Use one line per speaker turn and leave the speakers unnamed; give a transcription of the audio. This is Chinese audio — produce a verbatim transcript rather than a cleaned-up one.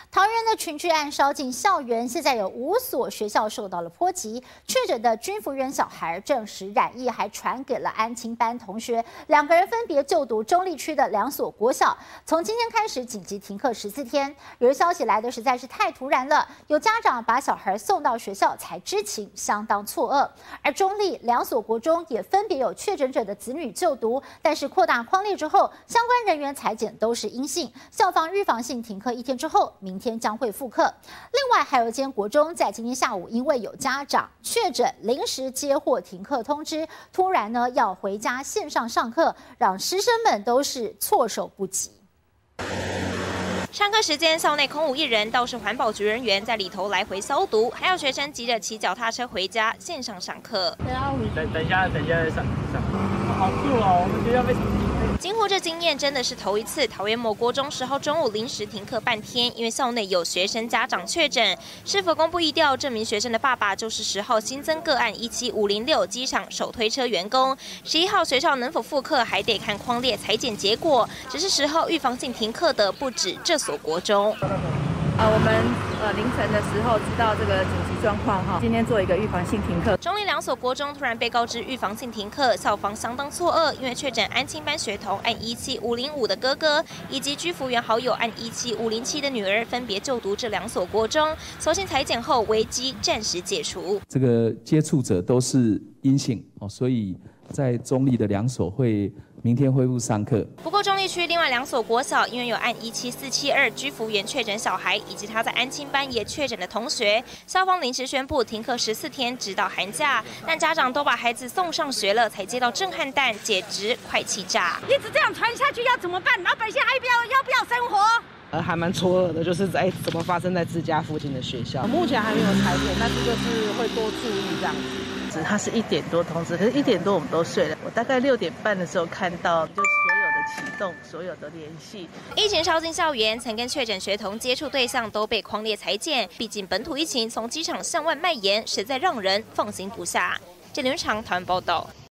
桃园的群聚案烧进校园，现在有五所学校受到了波及。确诊的军服员小孩证实染疫，还传给了安亲班同学，两个人分别就读中坜区的两所国小。从今天开始紧急停课十四天。有消息来的实在是太突然了，有家长把小孩送到学校才知情，相当错愕。而中坜两所国中也分别有确诊者的子女就读，但是扩大匡列之后，相关人员采检都是阴性。校方预防性停课一天之后，明天将会复课。另外还有一间国中在今天下午因为有家长确诊，临时接获停课通知，突然呢要回家线上上课，让师生们都是措手不及。
上课时间，校内空无一人，倒是环保局人员在里头来回消毒，还有学生急着骑脚踏车回家线上上课。
等等一下，等一下再上上。好酷哦，我们学校被。
惊呼这经验真的是头一次。桃园某国中十号中午临时停课半天，因为校内有学生家长确诊。是否公布疫调？这名学生的爸爸就是十号新增个案一七五零六机场手推车员工。十一号学校能否复课，还得看匡列采检结果。只是十号预防性停课的不止这所国中。
呃，我们呃凌晨的时候知道这个紧急状况哈，今天做一个预防性停课。
中坜两所国中突然被告知预防性停课，校方相当错愕，因为确诊安亲班学童按一七五零五的哥哥以及居服员好友按一七五零七的女儿分别就读这两所国中，所幸采检后危机暂时解除。
这个接触者都是阴性哦，所以在中坜的两所会明天恢复上课。
不过中坜区另外两所国小因为有按一七四七二居服员确诊小孩，以及他在安亲班也确诊的同学，校方临时宣布停课十四天，直到寒假。但家长都把孩子送上学了，才接到震撼弹，简直快气炸！
一直这样传下去要怎么办？老百姓还不要要不要生活？
呃，还蛮错愕的，就是在怎么发生在自家附近的学校，目前还没有裁剪，但是就是会多注意这样子。
他是一点多通知，可是一点多我们都睡了。我大概六点半的时候看到，就所有的启动，所有的联系。
疫情烧进校园，曾跟确诊学童接触对象都被匡列采检。毕竟本土疫情从机场向外蔓延，实在让人放心不下。这连长团报道。